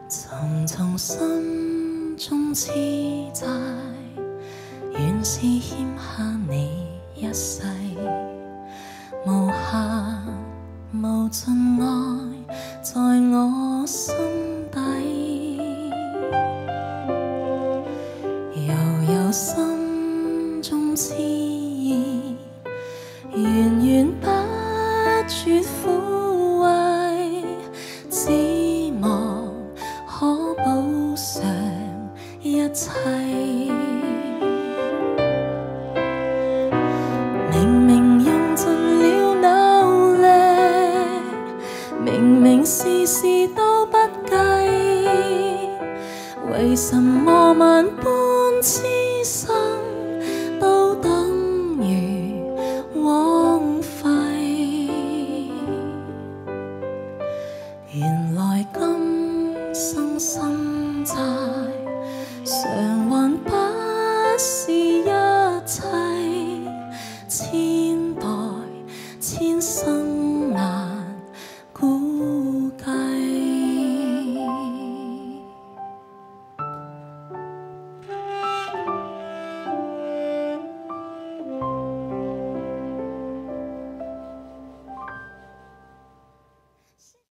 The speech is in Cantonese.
重重心中痴债，原是欠下你一世，无限无尽爱在我心底，悠悠心中痴意，源源不绝枯萎，只望可補償一切。明明用盡了努力，明明事事都不計，為什麼萬般痴心都等於枉費？原來今生心債償還不